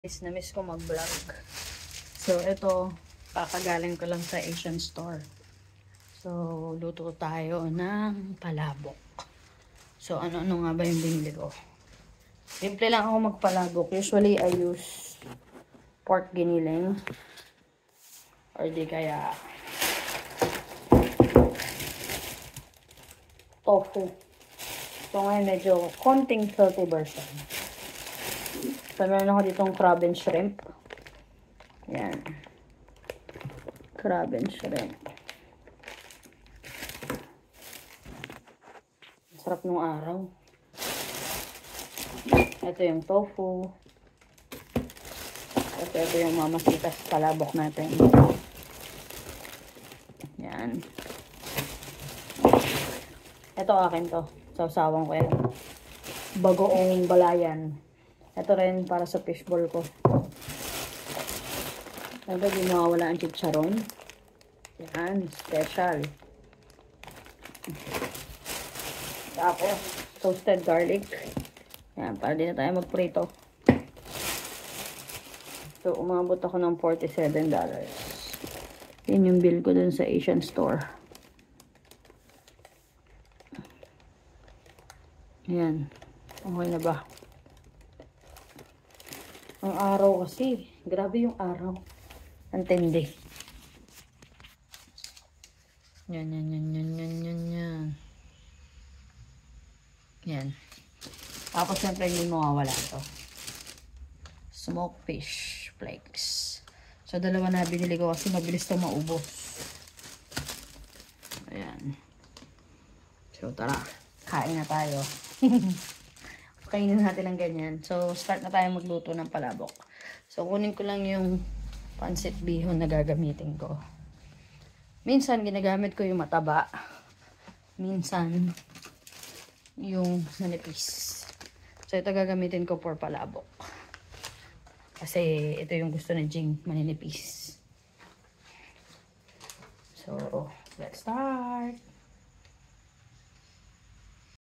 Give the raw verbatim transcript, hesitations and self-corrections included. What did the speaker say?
Miss na miss ko mag-vlog. So, ito, kakagaling ko lang sa Asian store. So, luto tayo ng palabok. So, ano-ano nga ba yung binili ko? Simple lang ako magpalabok. Usually, I use pork giniling. Or di kaya tofu. So, ngayon medyo konting salty version. So, meron ako ditong crab and shrimp. Yan. Crab and shrimp. Sarap nung araw. Ito yung tofu. Ito, ito yung mamasitas palabok natin. Yan. Ito akin to. Sawsawan ko yan. Bagoong balayan. Ito rin para sa fishball ko. Ito, di mawawala ang chicharon. Yan, special. Tapos, toasted garlic. Yan, para din na tayo magprito. So, umabot ako ng forty-seven dollars. Yan yung bill ko dun sa Asian store. Yan. Okay na ba? Ang araw kasi. Grabe yung araw. Ang tindi. Yan, yan, yan, yan, yan, yan, yan. Yan. Tapos, siyempre, hindi mawawala ito. Smoked fish flakes. So, dalawa na binili ko kasi mabilis ito maubos. Ayan. So, tara. Kain na tayo. Kainin natin ang ganyan. So, start na tayo magluto ng palabok. So, kunin ko lang yung pancit bihon na gagamitin ko. Minsan, ginagamit ko yung mataba. Minsan, yung manipis. So, ito gagamitin ko for palabok. Kasi, ito yung gusto ni Jing, maninipis. So, let's start.